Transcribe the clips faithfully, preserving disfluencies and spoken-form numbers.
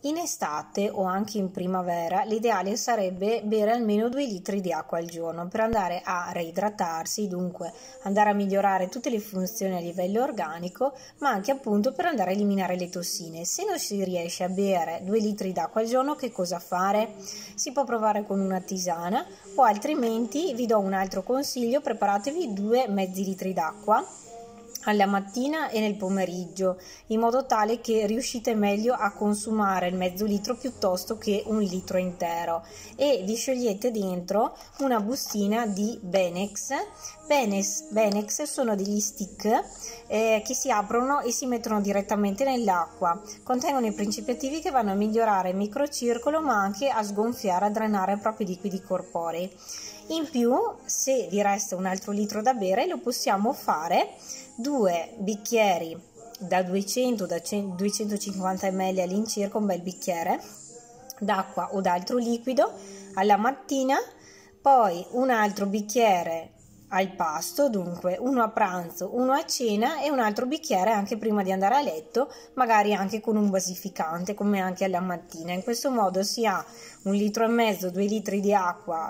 In estate o anche in primavera l'ideale sarebbe bere almeno due litri di acqua al giorno per andare a reidratarsi, dunque andare a migliorare tutte le funzioni a livello organico, ma anche appunto per andare a eliminare le tossine. Se non si riesce a bere due litri d'acqua al giorno, che cosa fare? Si può provare con una tisana o altrimenti vi do un altro consiglio: preparatevi due mezzi litri d'acqua alla mattina e nel pomeriggio, in modo tale che riuscite meglio a consumare il mezzo litro piuttosto che un litro intero, e vi sciogliete dentro una bustina di Benex. Benex, Benex sono degli stick eh, che si aprono e si mettono direttamente nell'acqua, contengono i principi attivi che vanno a migliorare il microcircolo ma anche a sgonfiare, a drenare proprio i liquidi corporei. In più, se vi resta un altro litro da bere, lo possiamo fare due bicchieri da duecento da duecentocinquanta millilitri all'incirca, un bel bicchiere d'acqua o d'altro liquido alla mattina, poi un altro bicchiere al pasto, dunque uno a pranzo, uno a cena e un altro bicchiere anche prima di andare a letto, magari anche con un basificante come anche alla mattina. In questo modo si ha un litro e mezzo, due litri di acqua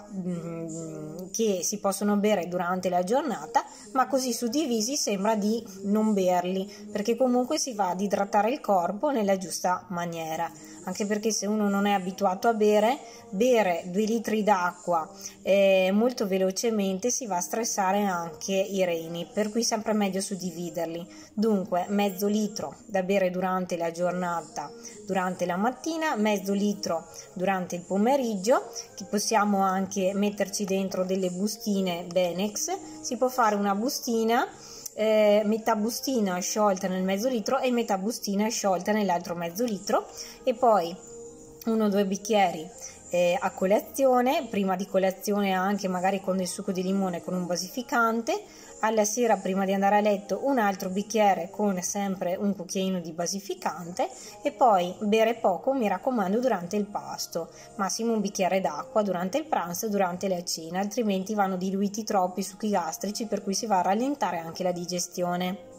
mm, che si possono bere durante la giornata, ma così suddivisi sembra di non berli, perché comunque si va ad idratare il corpo nella giusta maniera. Anche perché se uno non è abituato a bere, bere due litri d'acqua eh, molto velocemente si va a stressare anche i reni, per cui sempre meglio suddividerli. Dunque mezzo litro da bere durante la giornata, durante la mattina, mezzo litro durante il pomeriggio, che possiamo anche metterci dentro delle bustine Benex. Si può fare una bustina, Eh, metà bustina sciolta nel mezzo litro e metà bustina sciolta nell'altro mezzo litro, e poi uno o due bicchieri eh, a colazione, prima di colazione anche magari con del succo di limone con un basificante, alla sera prima di andare a letto un altro bicchiere con sempre un cucchiaino di basificante, e poi bere poco, mi raccomando, durante il pasto, massimo un bicchiere d'acqua durante il pranzo e durante la cena, altrimenti vanno diluiti troppi i succhi gastrici, per cui si va a rallentare anche la digestione.